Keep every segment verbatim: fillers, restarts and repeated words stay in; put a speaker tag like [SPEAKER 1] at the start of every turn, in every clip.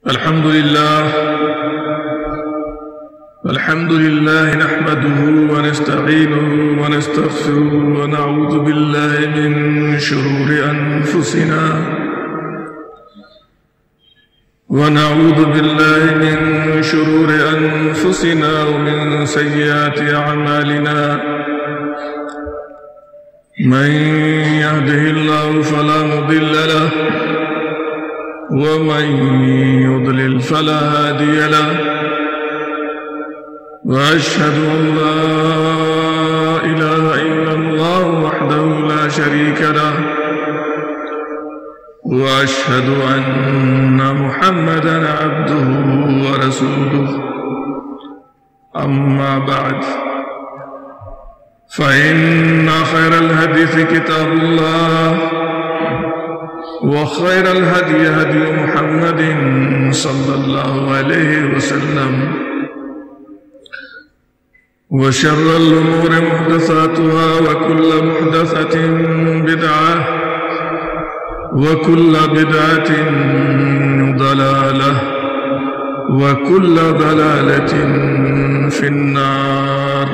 [SPEAKER 1] الحمد لله الحمد لله نحمده ونستعينه ونستغفره ونعوذ بالله من شرور أنفسنا ونعوذ بالله من شرور أنفسنا ومن سيئات أعمالنا من يهده الله فلا مضل له ومن يضلل فلا هادي له وأشهد أن لا إله إلا الله وحده لا شريك له وأشهد أن محمدا عبده ورسوله أما بعد فإن خير الحديث كتاب الله وخير الهدي هدي محمد صلى الله عليه وسلم وشر الأمور محدثاتها وكل محدثة بدعة وكل بدعة ضلالة وكل ضلالة في النار.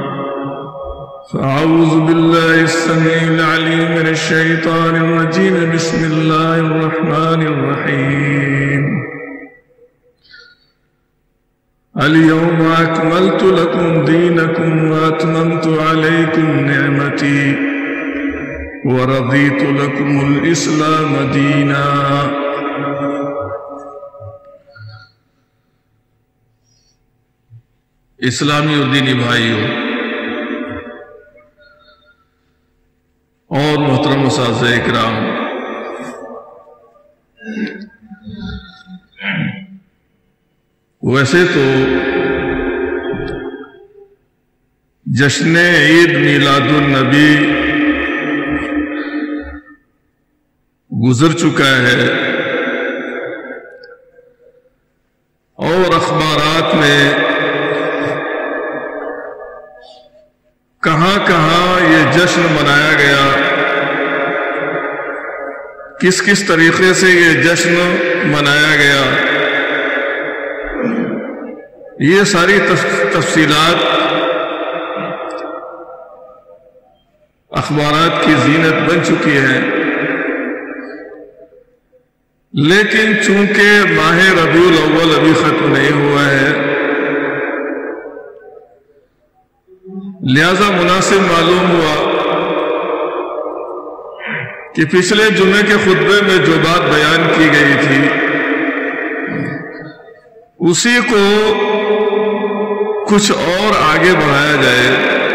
[SPEAKER 1] فأعوذ بالله السميع العليم من الشيطان الرجيم. بسم الله الرحمن الرحيم. اليوم أكملت لكم دينكم وأتممت عليكم نعمتي ورضيت لكم الإسلام دينا. اسلامی اور دینی بھائیوں اور محترم اساتذہ اکرام، ویسے تو جشن عید میلاد النبی گزر چکا ہے اور اخبارات میں کہاں کہاں یہ جشن منایا گیا، کس کس طریقے سے یہ جشن منایا گیا، یہ ساری تفصیلات اخبارات کی زینت بن چکی ہے. لیکن چونکہ ماہ ربیع الاول ابھی ختم نہیں ہوا ہے، لہذا مناسب معلوم ہوا کہ پچھلے جمعے کے خطبے میں جو بات بیان کی گئی تھی اسی کو کچھ اور آگے بڑھایا جائے.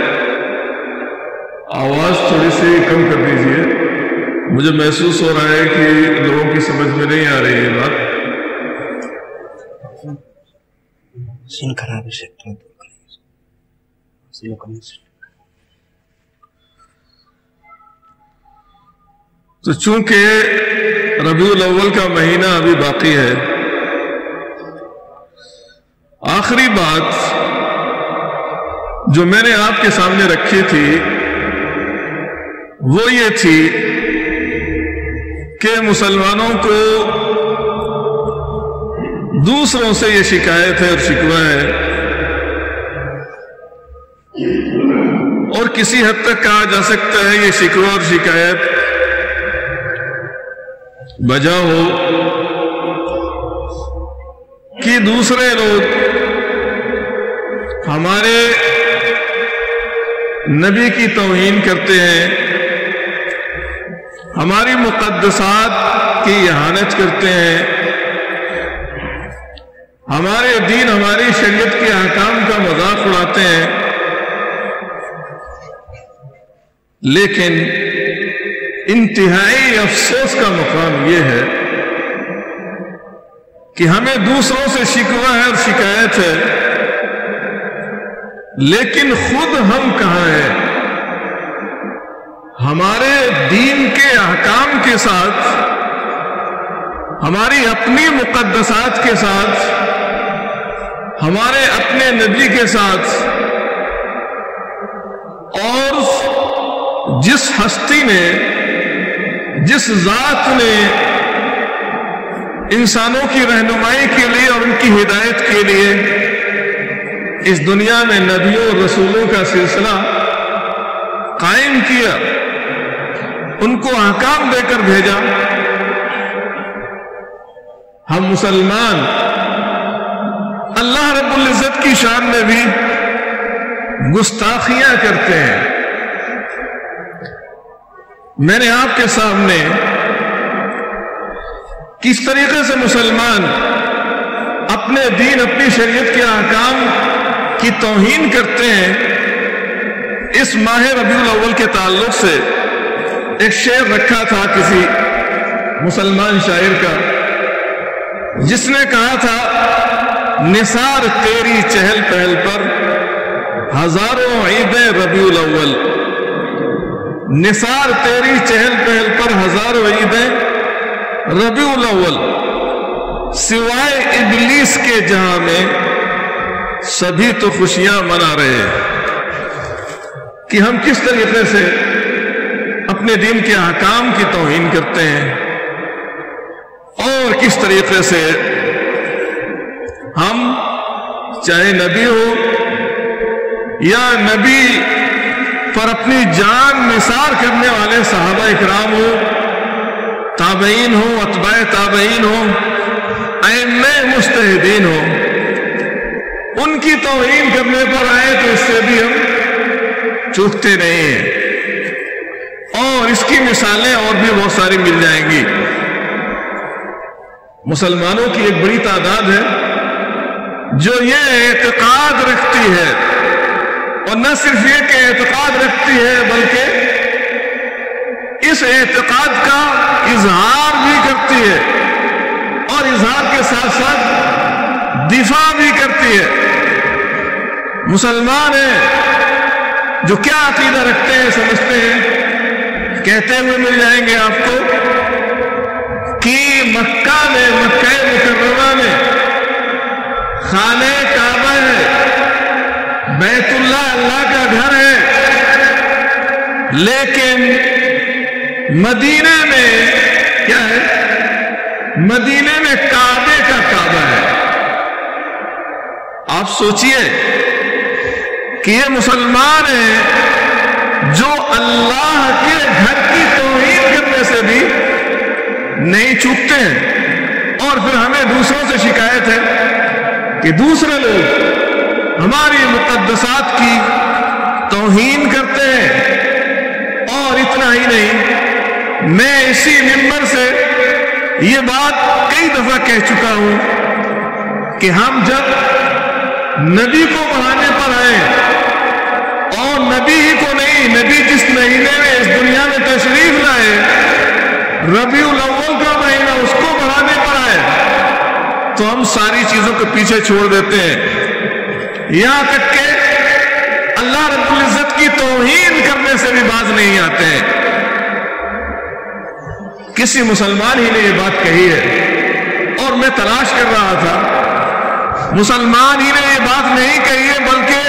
[SPEAKER 1] آواز تھوڑی سی کم کر دیجئے، مجھے محسوس ہو رہا ہے کہ لوگوں کی سمجھ میں نہیں آ رہی ہے بات.
[SPEAKER 2] سن خراب ہے سیکٹر
[SPEAKER 1] تو چونکہ ربیع الاول کا مہینہ ابھی باقی ہے، آخری بات جو میں نے آپ کے سامنے رکھی تھی وہ یہ تھی کہ مسلمانوں کو دوسروں سے یہ شکایت ہے اور شکوہ ہے، اور کسی حد تک کہا جا سکتا ہے یہ شکوہ اور شکایت بجا ہو کہ دوسرے لوگ ہمارے نبی کی توہین کرتے ہیں، ہماری مقدسات کی اہانت کرتے ہیں، ہمارے دین ہماری شریعت کے احکام کا مذاق اڑاتے ہیں. لیکن انتہائی افسوس کا مقام یہ ہے کہ ہمیں دوسروں سے شکوہ ہے اور شکایت ہے، لیکن خود ہم کہاں ہیں؟ ہمارے دین کے احکام کے ساتھ، ہماری اپنی مقدسات کے ساتھ، ہمارے اپنے نبی کے ساتھ، اور جس ہستی نے، جس ذات نے انسانوں کی رہنمائی کے لیے اور ان کی ہدایت کے لیے اس دنیا میں نبیوں اور رسولوں کا سلسلہ قائم کیا، ان کو احکام دے کر بھیجا۔ ہم مسلمان اللہ رب العزت کی شان میں بھی گستاخیاں کرتے ہیں۔ میں نے آپ کے سامنے کس طریقے سے مسلمان اپنے دین، اپنی شریعت کے احکام کی توہین کرتے ہیں، اس ماہ ربیع الاول کے تعلق سے ایک شعر رکھا تھا کسی مسلمان شاعر کا، جس نے کہا تھا نثار تیری چہل پہل پر ہزاروں عیدیں ربیع الاول، نثار تیری چہل پہل پر ہزاروں عیدیں ربیع الاول، سوائے ابلیس کے جہاں میں سبھی تو خوشیاں منا رہے ہیں۔ کہ ہم کس طریقے سے اپنے دین کے احکام کی توہین کرتے ہیں اور کس طریقے سے ہم چاہے نبی ہو یا نبی پر اپنی جان نثار کرنے والے صحابہ اکرام ہو، تابعین ہو، اتباع تابعین ہو، ائمہ مجتہدین ہو، ان کی توہین کرنے پر آئے تو اس سے بھی ہم چوکتے نہیں ہیں، اور اس کی مثالیں اور بھی بہت ساری مل جائیں گی۔ مسلمانوں کی ایک بڑی تعداد ہے جو یہ اعتقاد رکھتی ہے، اور نہ صرف یہ کہ اعتقاد رکھتی ہے بلکہ اس اعتقاد کا اظہار بھی کرتی ہے، اور اظہار کے ساتھ ساتھ دفاع بھی کرتی ہے۔ مسلمان ہیں جو کیا عقیدہ رکھتے ہیں، سمجھتے ہیں، کہتے ہوئے مل جائیں گے آپ کو کہ مکہ میں، مکہ مکرمہ میں خانہ کعبہ ہے، بیت اللہ اللہ کا گھر ہے، لیکن مدینہ میں کیا ہے؟ مدینہ میں کعبے کا کعبہ ہے۔ آپ سوچئے کہ یہ مسلمان ہیں جو اللہ کے گھر کی توہین کرنے سے بھی نہیں چوکتے ہیں، اور پھر ہمیں دوسروں سے شکایت ہے کہ دوسرے لوگ ہماری مقدسات کی توہین کرتے ہیں۔ اور اتنا ہی نہیں، میں اسی منبر سے یہ بات کئی دفعہ کہہ چکا ہوں کہ ہم جب نبی کو بڑھانے پر آئے، اور نبی ہی کو نہیں، نبی جس مہینے میں اس دنیا میں تشریف لائے، ربیع الاول کا مہینہ، اس کو بڑھانے پر آئے، تو ہم ساری چیزوں کو پیچھے چھوڑ دیتے ہیں، یہاں تک کہ اللہ رب العزت کی توہین کرنے سے بھی باز نہیں آتے ہیں۔ کسی مسلمان ہی نے یہ بات کہی ہے، اور میں تلاش کر رہا تھا، مسلمان ہی نے یہ بات نہیں کہی ہے بلکہ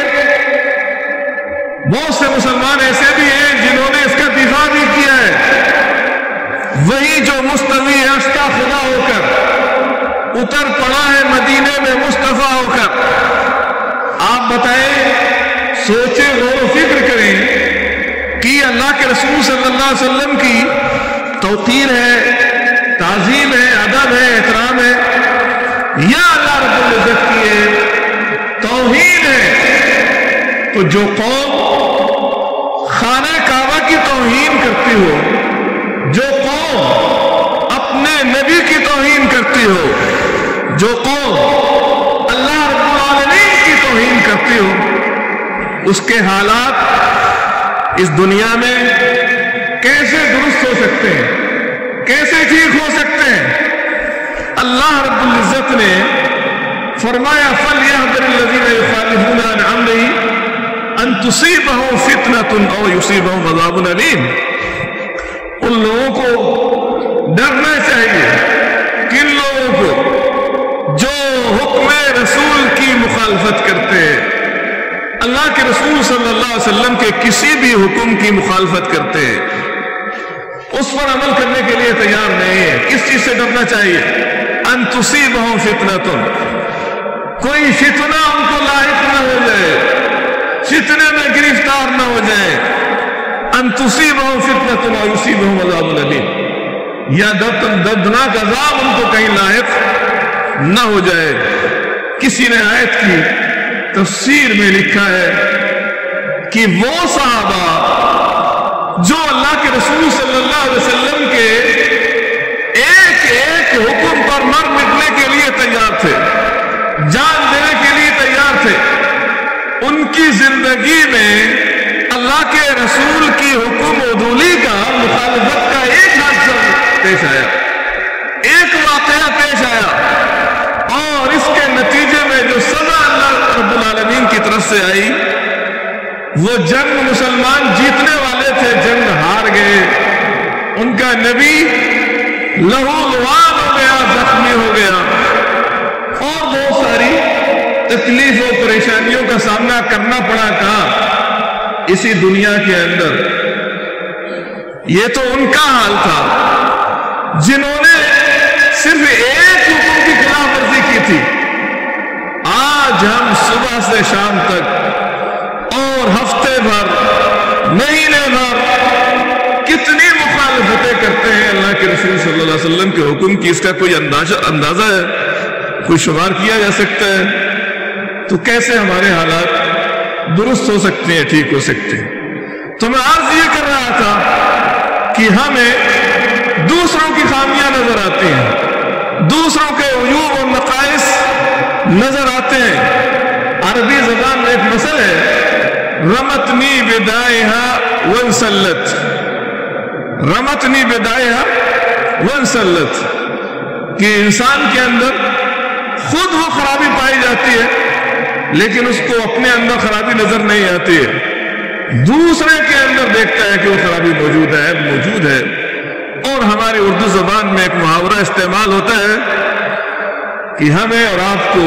[SPEAKER 1] بہت سے مسلمان ایسے بھی ہیں جنہوں نے اس کا دفاع بھی کیا ہے۔ وہی جو مستوی اشتا خدا ہو کر اتر پڑا ہے مدینے میں مصطفیٰ ہو کر۔ آپ بتائیں، سوچیں، غور و فکر کریں کہ اللہ کے رسول صلی اللہ علیہ وسلم کی توقیر ہے، تعظیم ہے، ادب ہے، احترام ہے، یا اللہ رب العزت کی ہے توہین ہے؟ تو جو قوم خانہ کعبہ کی توہین کرتی ہو، جو قوم اپنے نبی کی توہین کرتی ہو، جو قوم اللہ رب العالمین کی توہین کرتی ہو، اس کے حالات اس دنیا میں کیسے درست ہو سکتے ہیں، کیسے ٹھیک ہو سکتے ہیں؟ اللہ رب العزت نے فرمایا فَلْيَحْذَرِ الَّذِينَ يُخَالِفُونَ عَنْ أَمْرِهِ أَن تُصِيبَهُمْ فِتْنَةٌ أَوْ يُصِيبَهُمْ عَذَابٌ أَلِيمٌ۔ ان لوگوں کو ڈرنا چاہیے، کن لوگوں کو؟ جو حکم رسول کی مخالفت کرتے ہیں، اللہ کے رسول صلی اللہ علیہ وسلم کے کسی بھی حکم کی مخالفت کرتے ہیں، اس پر عمل کرنے کے لیے تیار نہیں ہے۔ کس چیز سے ڈرنا چاہیے؟ अन तुसीबहुम फितनतुन, कोई फितना उनको लायक न हो जाए, फितने में गिरफ्तार न हो जाए। अन तुसीबहुम फितनतुन और युसीबहुम अज़ाबुन अलीम, या दर्दनाक अज़ाब उनको कहीं लायक न हो जाए। किसी ने आयत की तफसीर में लिखा है कि वो सहाबा जो अल्लाह के रसूल सल्लल्लाहु अलैहि वसल्लम के एक एक हुक्म पर मर मिटने के लिए तैयार थे, जान देने के लिए तैयार थे, उनकी जिंदगी में अल्लाह के रसूल की हुक्म उदूली का, मुखालफत का एक हादसा पेश आया, एक वाकया पेश आया, और इसके नतीजे में जो सजा अल्लाह रब्बुल आलमीन की तरफ से आई, वो जंग मुसलमान जीतने वाले थे, जंग हार गए, उनका नबी लहूलुहान हो गया, जख्मी हो गया, और बहुत सारी तकलीफ और परेशानियों का सामना करना पड़ा। कहा? इसी दुनिया के अंदर। ये तो उनका हाल था जिन्होंने सिर्फ एक हुक्म की खिलाफ वर्जी की थी। आज हम सुबह से शाम तक और हफ्ते भर, महीने भर कितनी मुखालफतें करते हैं अल्लाह के रसूल सल्लल्लाहु अलैहि वसल्लम के हुक्म की। इसका कोई अंदाजा अंदाजा है, कोई शुमार किया जा सकता है? तो कैसे हमारे हालात दुरुस्त हो सकते हैं, ठीक हो सकते हैं? तो मैं अर्ज ये कर रहा था कि हमें दूसरों की खामियां नजर आती हैं, दूसरों के उयूब और नकाइस नजर आते हैं। अरबी ज़बान में एक मसल है, रमतनी बिदाइहा वंसल्लत, रमतनी बिदाइहा वंसल्लत, कि इंसान के अंदर खुद वो खराबी पाई जाती है लेकिन उसको अपने अंदर खराबी नजर नहीं आती है, दूसरे के अंदर देखता है कि वो खराबी मौजूद है मौजूद है और हमारी उर्दू जबान में एक मुहावरा इस्तेमाल होता है कि हमें और आपको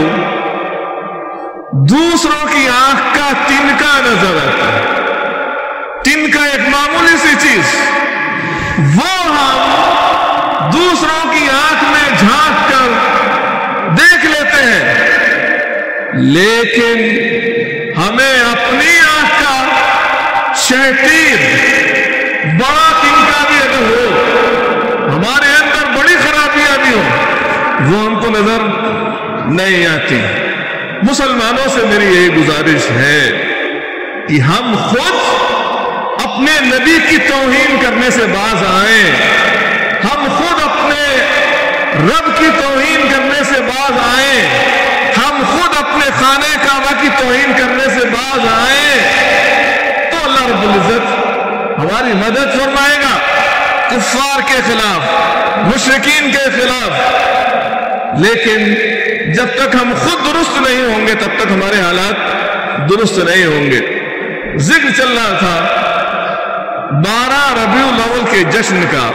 [SPEAKER 1] दूसरों की आंख का तिनका नजर आता है। तिनका एक मामूली सी चीज, वो हम दूसरों की आंख में झांक कर देख लेते हैं, लेकिन हमें अपनी आंख का शहतीर बड़ा तिनका भी अगर हो, हमारे अंदर बड़ी खराबियां भी हो, वो हमको नजर नहीं आती। मुसलमानों से मेरी यही गुजारिश है कि हम खुद अपने नबी की तौहीन करने से बाज आए, हम खुद अपने रब की तौहीन करने से बाज आए, हम खुद अपने खाने काबा की तौहीन करने से बाज आए, तो अल्लाह रब्बुल इज्जत हमारी मदद फरमाएगा कुफ्फार के खिलाफ, मुशरिकीन के खिलाफ। लेकिन जब तक हम खुद दुरुस्त नहीं होंगे तब तक हमारे हालात दुरुस्त नहीं होंगे। जिक्र चल रहा था बारह रबीउल अव्वल के जश्न का।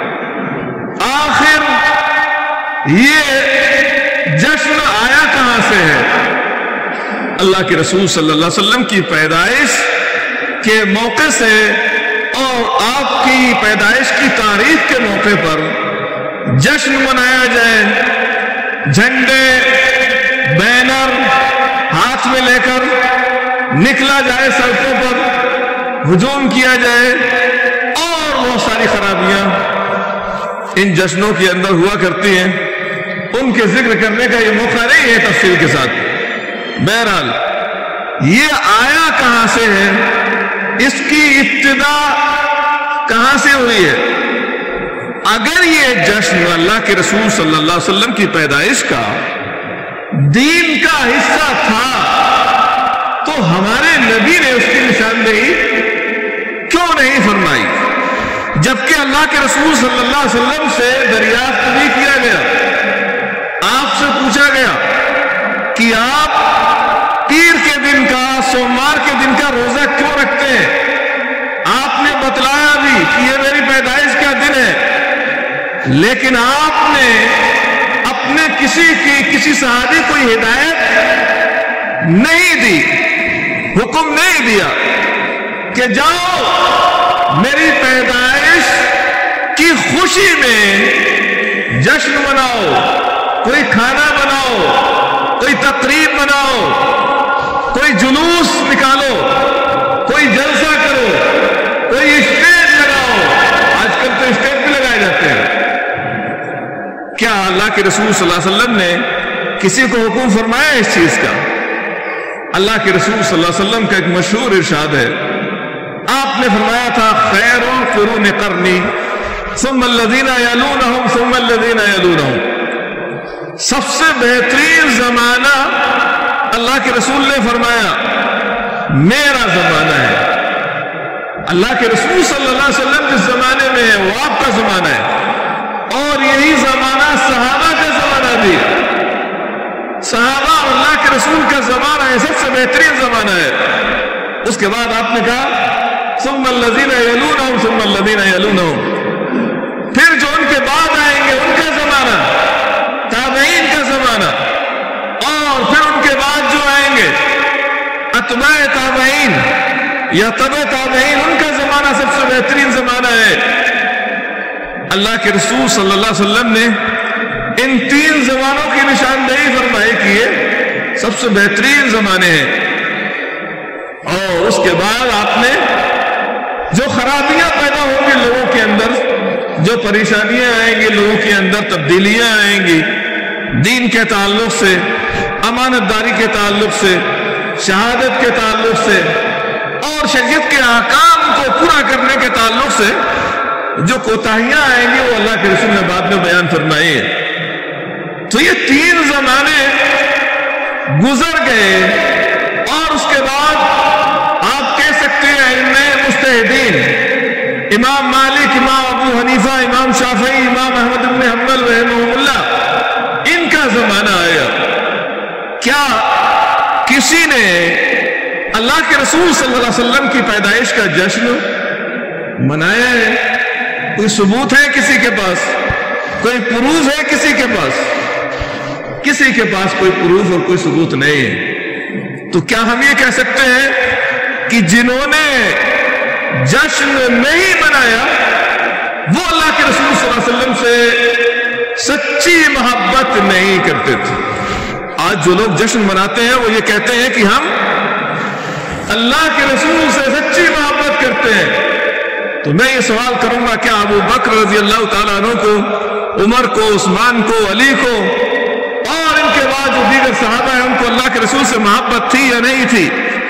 [SPEAKER 1] आखिर ये जश्न आया कहां से है? अल्लाह के रसूल सल्लल्लाहु अलैहि वसल्लम की पैदाइश के मौके से और आपकी पैदाइश की तारीख के मौके पर जश्न मनाया जाए, झंडे बैनर हाथ में लेकर निकला जाए, सड़कों पर हुजूम किया जाए और बहुत सारी खराबियां इन जश्नों के अंदर हुआ करती हैं, उनके जिक्र करने का ये मौका नहीं है तफसील के साथ। बहरहाल ये आया कहां से है, इसकी इब्तिदा कहां से हुई है? अगर ये जश्न अल्लाह के रसूल सल्लल्लाहु अलैहि वसल्लम की पैदाइश का दीन का हिस्सा था तो हमारे नबी ने उसकी निशानदेही क्यों नहीं फरमाई? जबकि अल्लाह के रसूल सल्लल्लाहु अलैहि वसल्लम से दरियाफ्त भी किया गया, आपसे पूछा गया कि आप पीर के दिन का, सोमवार के दिन का रोजा क्यों रखते हैं? आपने बतलाया भी कि ये मेरी पैदाइश का दिन है, लेकिन आपने अपने किसी की किसी सहाबी को हिदायत नहीं दी, हुक्म नहीं दिया कि जाओ मेरी पैदाइश की खुशी में जश्न मनाओ, کوئی کھانا بناؤ، کوئی تقریب بناؤ، کوئی جلوس نکالو، کوئی جلسہ کرو، کوئی اسٹیج لگاؤ. آج کل تو اسٹیج بھی لگائے جاتے ہیں. کیا اللہ کے رسول صلی اللہ علیہ وسلم نے کسی کو حکم فرمایا اس چیز کا؟ اللہ کے رسول صلی اللہ علیہ وسلم کا ایک مشہور ارشاد ہے. آپ نے فرمایا تھا خیر القرون قرنی ثم الذین یلونہم ثم الذین یلونہم. سب سے بہترین زمانہ اللہ کے رسول نے فرمایا میرا زمانہ ہے. اللہ کے رسول صلی اللہ علیہ وسلم جس زمانے میں ہے وہ آپ کا زمانہ ہے، اور یہی زمانہ صحابہ کا زمانہ بھی. صحابہ اور اللہ کے رسول کا زمانہ ہے، سب سے بہترین زمانہ ہے. اس کے بعد آپ نے کہا ثم الذین یلونہم ثم الذین یلونہم. پھر جو ان کے بعد آئیں گے ان کا زمانہ، تابعین کا زمانہ، اور پھر ان کے بعد جو آئیں گے اتباع تابعین یا تبع تابعین، ان کا زمانہ سب سے بہترین زمانہ ہے. اللہ کے رسول صلی اللہ علیہ وسلم نے ان تین زمانوں کی نشاندہی فرمائی کہ یہ سب سے بہترین زمانے ہیں. اور اس کے بعد آپ نے جو خرابیاں پیدا ہوں گی لوگوں کے اندر، جو پریشانیاں آئیں گی لوگوں کے اندر، تبدیلیاں آئیں گی دین کے تعلق سے، امانت داری کے تعلق سے، شہادت کے تعلق سے، اور شریعت کے احکام کو پورا کرنے کے تعلق سے جو کوتاہیاں آئیں گی وہ اللہ کے رسول نے بعد میں بیان فرمائی ہے. تو یہ تین زمانے گزر گئے، اور اس کے بعد آپ کہہ سکتے ہیں علم مجتہدین، امام مالک، امام ابو حنیفہ، امام شافعی، امام احمد بن حنبل رحمہ اللہ، ان کا زمانہ آیا. کیا کسی نے اللہ کے رسول صلی اللہ علیہ وسلم کی پیدائش کا جشن منایا ہے؟ کوئی ثبوت ہے کسی کے پاس؟ کوئی پروف ہے کسی کے پاس؟ کسی کے پاس کوئی پروف اور کوئی ثبوت نہیں ہے. تو کیا ہم یہ کہہ سکتے ہیں کہ جنہوں نے جشن نہیں منایا وہ اللہ کے رسول صلی اللہ علیہ وسلم سے سچی محبت نہیں کرتے تھے؟ آج جو لوگ جشن مناتے ہیں وہ یہ کہتے ہیں کہ ہم اللہ کے رسول سے سچی محبت کرتے ہیں. تو میں یہ سوال کروں گا، کیا ابو بکر رضی اللہ تعالیٰ عنہ کو، عمر کو، عثمان کو، علی کو، اور ان کے بعد جو دیگر صحابہ ہیں ان کو اللہ کے رسول سے محبت تھی یا نہیں تھی؟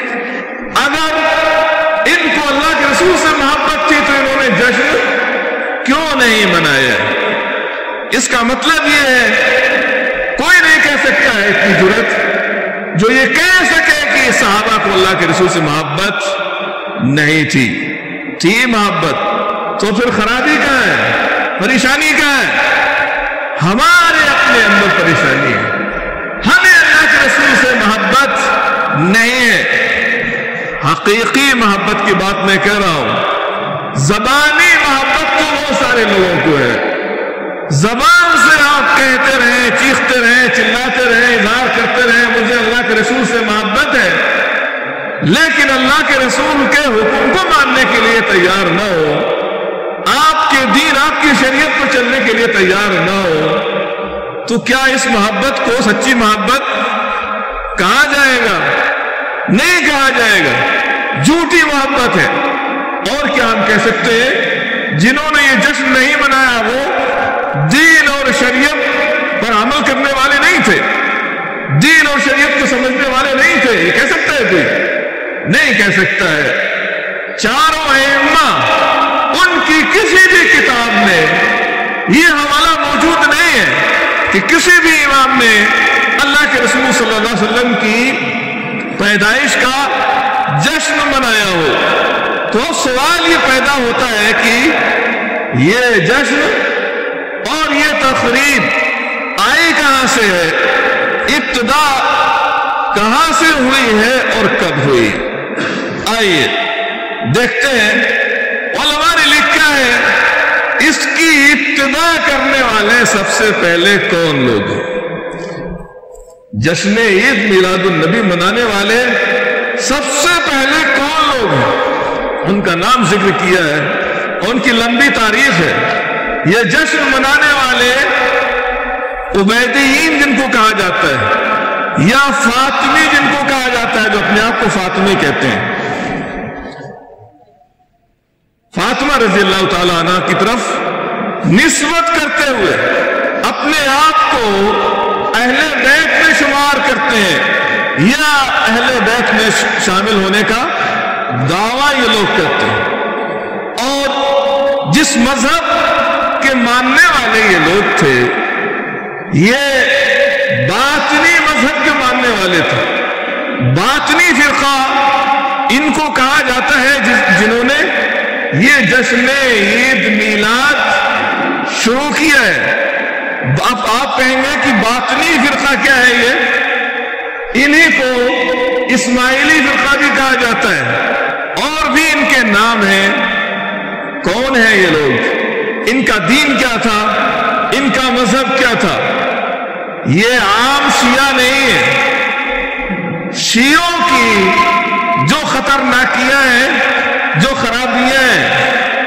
[SPEAKER 1] اگر ان کو اللہ کے رسول سے محبت تھی تو انہوں نے جشن کیوں نہیں منایا؟ اس کا مطلب یہ ہے کوئی نہیں کہہ سکتا ہے اتنی جرأت جو یہ کہہ سکے کہ صحابہ کو اللہ کے رسول سے محبت نہیں تھی. تھی محبت، تو پھر خرابی کہاں ہے؟ پریشانی کہاں ہے؟ ہمارے اپنے اندر پریشانی ہے، ہمیں اللہ کے رسول سے محبت نہیں ہے. حقیقی محبت کی بات میں کہہ رہا ہوں. زبانی محبت تو بہت سارے لوگوں کو ہے، زبان سے آپ کہتے رہیں، چیختے رہیں، چلاتے رہیں، اظہار کرتے رہیں مجھے اللہ کے رسول سے محبت ہے، لیکن اللہ کے رسول کے حکم کو ماننے کے لیے تیار نہ ہو، آپ کے دین، آپ کی شریعت پر چلنے کے لیے تیار نہ ہو، تو کیا اس محبت کو سچی محبت کہا جائے گا؟ نہیں کہا جائے گا، جھوٹی محبت ہے. اور کیا ہم کہہ سکتے ہیں جنہوں نے یہ جشن نہیں منایا وہ دین اور شریعت پر عمل کرنے والے نہیں تھے، دین اور شریعت کو سمجھنے والے نہیں تھے؟ یہ کہہ سکتا ہے کوئی؟ نہیں کہہ سکتا ہے. چاروں ائمہ ان کی کسی بھی کتاب میں یہ حوالہ موجود نہیں ہے کہ کسی بھی امام نے اللہ کے رسول صلی اللہ علیہ وسلم کی پیدائش کا جشن منایا ہو. تو سوال یہ پیدا ہوتا ہے کہ یہ جشن اور یہ تقریب آئی کہاں سے ہے؟ ابتدا کہاں سے ہوئی ہے اور کب ہوئی؟ آئیے دیکھتے ہیں. علماء نے لکھا ہے اس کی ابتدا کرنے والے سب سے پہلے کون لوگ ہیں؟ جشن عید میلاد النبی منانے والے سب سے پہلے کون لوگ ہیں؟ ان کا نام ذکر کیا ہے، ان کی لمبی تاریخ ہے. یہ جشن منانے والے عبیدیین جن کو کہا جاتا ہے، یا فاطمی جن کو کہا جاتا ہے، جو اپنے آپ کو فاطمی کہتے ہیں، فاطمہ رضی اللہ تعالی عنہ کی طرف نسبت کرتے ہوئے اپنے آپ کو اہل بیت میں شمار کرتے ہیں یا اہل بیت میں شامل ہونے کا دعویٰ یہ لوگ کرتے ہیں۔ اور جس مذہب کے ماننے والے یہ لوگ تھے، یہ باطنی مذہب کے ماننے والے تھے۔ باطنی فرقہ ان کو کہا جاتا ہے جنہوں نے یہ جشن عید میلاد شروع کیا ہے۔ اب آپ کہیں گے کہ باطنی فرقہ کیا ہے؟ یہ انہی کو اسماعیلی فرقہ بھی کہا جاتا ہے، اور بھی ان کے نام ہیں۔ کون ہیں یہ لوگ؟ ان کا دین کیا تھا؟ ان کا مذہب کیا تھا؟ یہ عام شیعہ نہیں ہے۔ شیعوں کی جو خطرناکیاں ہیں، جو خرابیاں ہیں،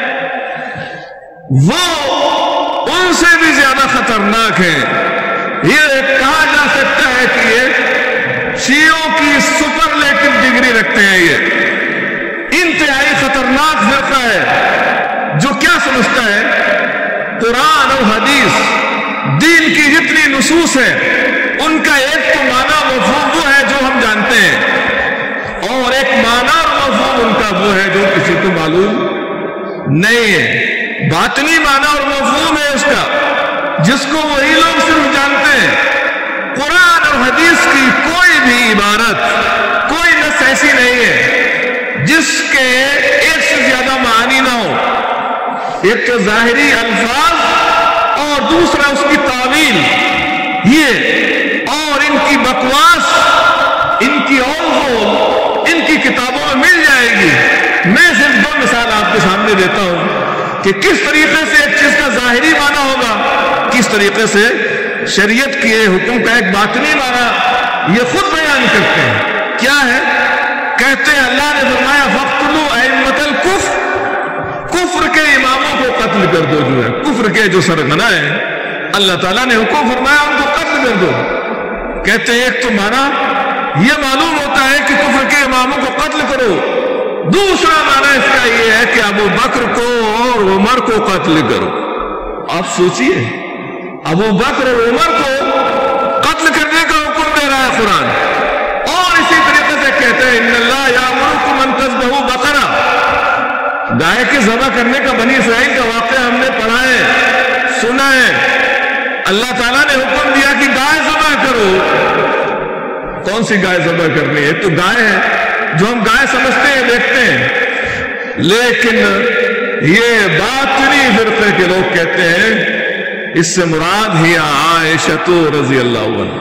[SPEAKER 1] وہ ان سے بھی زیادہ خطرناک ہیں۔ یہ کہا جا سکتا ہے کہ یہ شیعوں کی سپرلیٹو ڈگری رکھتے ہیں۔ یہ انتہائی خطرناک فرقہ ہے جو کیا سمجھتا ہے قرآن اور حدیث، دین کی جتنی نصوص ہیں، ان کا ایک تو معنی مفہوم وہ ہے جو ہم جانتے ہیں، اور ایک معنی اور مفہوم ان کا وہ ہے جو کسی کو معلوم نہیں ہے۔ باطنی معنی اور مفہوم ہے اس کا، جس کو وہی لوگ صرف جانتے ہیں۔ قرآن اور حدیث کی کوئی بھی عبارت، کوئی نص ایسی نہیں ہے جس کے ایک سے زیادہ معانی نہ ہو۔ ایک تو ظاہری الفاظ اور دوسرا اس کی تعویل، یہ اور ان کی بکواس، ان کی اول ان کی کتابوں میں مل جائے گی۔ میں صرف دو مثال آپ کے سامنے دیتا ہوں کہ کس طریقے سے ایک چیز کا ظاہری معنی ہوگا، کس طریقے سے شریعت کے حکم کا ایک باطنی معنی یہ خود بیان کرتے ہیں۔ کیا ہے؟ کہتے ہیں اللہ نے فرمایا فَاقْتُلُوا أَئِمَّةَ الْكُفْرِ، کفر کے اماموں کو قتل کر دو۔ جو ہے کفر کے جو سرغنہ ہیں، اللہ تعالیٰ نے حکم فرمایا ان کو قتل کر دو۔ کہتے ہیں ایک تو معنی یہ معلوم ہوتا ہے کہ کفر کے اماموں کو قتل کرو، دوسرا معنی اس کا یہ ہے کہ ابو بکر کو اور عمر کو قتل کرو۔ آپ سوچئے، ابو بکر اور عمر کو قتل کرنے کا حکم دے رہا ہے قرآن، اور اسی طریقے سے کہتے ہیں ان اللہ یامرکم ان تذبحوا بقرہ، گائے کے ذبح کرنے کا بنی اسرائیل کا واقعہ ہم نے پڑھا ہے، سنا ہے۔ اللہ تعالیٰ نے حکم دیا کہ گائے ذبح کرو۔ کون سی گائے ذبح کرنی ہے؟ تو گائے ہے جو ہم گائے سمجھتے ہیں، دیکھتے ہیں، لیکن یہ باطنی فرقے کے لوگ کہتے ہیں اس سے مراد ہی عائشہ رضی اللہ عنہ،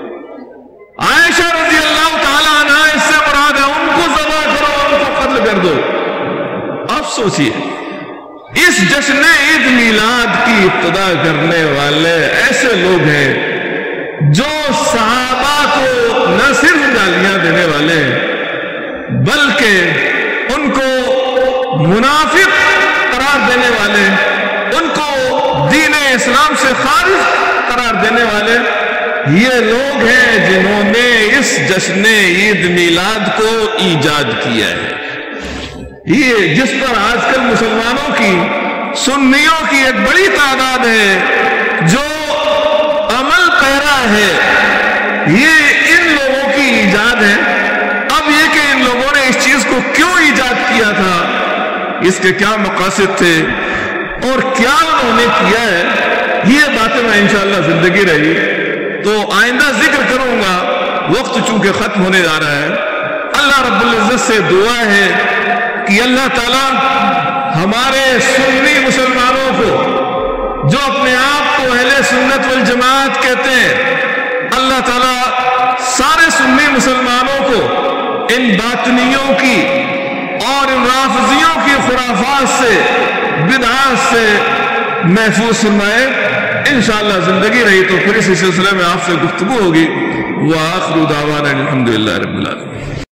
[SPEAKER 1] عائشہ رضی اللہ تعالیٰ عنہ اس سے مراد ہے، ان کو ذبح کرو، ان کو قتل کر دو۔ اب سوچئے، اس جشن عید میلاد کی ابتدا کرنے والے ایسے لوگ ہیں جو صحابہ کو نہ صرف گالیاں دینے والے ہیں بلکہ ان کو منافق قرار دینے والے، ان کو دین اسلام سے خارج قرار دینے والے یہ لوگ ہیں جنہوں نے اس جشن عید میلاد کو ایجاد کیا ہے۔ یہ جس پر آج کل مسلمانوں کی، سنیوں کی ایک بڑی تعداد ہے جو عمل پیرا ہے، یہ ان لوگوں کی ایجاد ہے۔ اب یہ کہ ان لوگوں نے اس چیز کو کیوں ایجاد کیا تھا، اس کے کیا مقاصد تھے اور کیا انہوں نے کیا ہے، یہ باتیں میں انشاءاللہ زندگی رہی تو آئندہ ذکر کروں گا۔ وقت چونکہ ختم ہونے جا رہا ہے، اللہ رب العزت سے دعا ہے کہ اللہ تعالیٰ ہمارے سنی مسلمانوں کو جو اپنے آپ کو اہل سنت والجماعت کہتے ہیں، اللہ تعالیٰ سارے سنی مسلمانوں کو ان باطنیوں کی اور ان رافضیوں کی خرافات سے، بدعات سے محفوظ فرمائے۔ انشاءاللہ زندگی رہی تو پھر اسی سلسلے میں آپ سے گفتگو ہوگی۔ وآخر دعوانا الحمدللہ رب العالمین۔